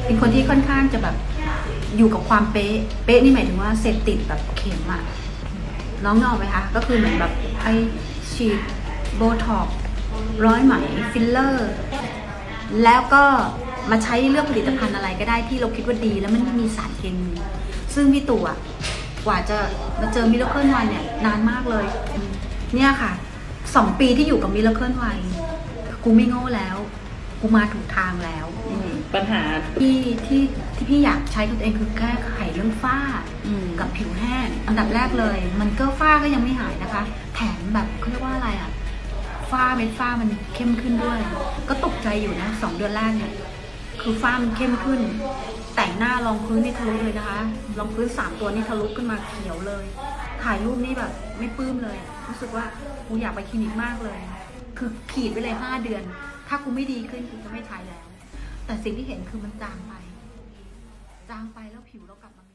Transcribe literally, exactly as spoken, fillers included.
เป็นคนที่ค่อนข้างจะแบบอยู่กับความเป๊ะเป๊ะนี่หมายถึงว่าเสพติดแบบเข็มอะน้องนอกไหมคะก็คือเหมือนแบบไอฉีดโบท็อกซ์ร้อยไหมฟิลเลอร์แล้วก็มาใช้เลือกผลิตภัณฑ์อะไรก็ได้ที่เราคิดว่าดีแล้วมันไม่มีสารเคมีซึ่งพี่ตู่อะกว่าจะมาเจอมิราเคิลวันเนี่ยนานมากเลยเนี่ยค่ะสองปีที่อยู่กับมิราเคิลวันกูไม่โง่แล้วกูมาถูกทางแล้วปัญหาที่ที่ที่พี่อยากใช้กับตัวเองคือแก้ไขเรื่องฝ้ากับผิวแห้งอันดับแรกเลยมันก็ฝ้าก็ยังไม่หายนะคะแถมแบบเขาเรียกว่าอะไรอ่ะฝ้าเม็ดฝ้ามันเข้มขึ้นด้วยก็ตกใจอยู่นะสองเดือนแรกเนี่ยคือฝ้ามันเข้มขึ้นแต่งหน้ารองพื้นนี่ทะลุเลยนะคะรองพื้นสามตัวนี่ทะลุขึ้นมาเขียวเลยถ่ายรูปนี่แบบไม่ปลื้มเลยรู้สึกว่ากูอยากไปคลินิกมากเลยคือขีดไปเลยห้าเดือนถ้ากูไม่ดีขึ้นกูจะไม่ใช้แล้วแต่สิ่งที่เห็นคือมันจางไปจางไปแล้วผิวเรากลับมา